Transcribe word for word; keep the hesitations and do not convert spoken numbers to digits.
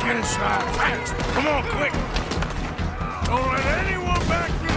Get inside, fast! Come on, quick! Don't let anyone back here!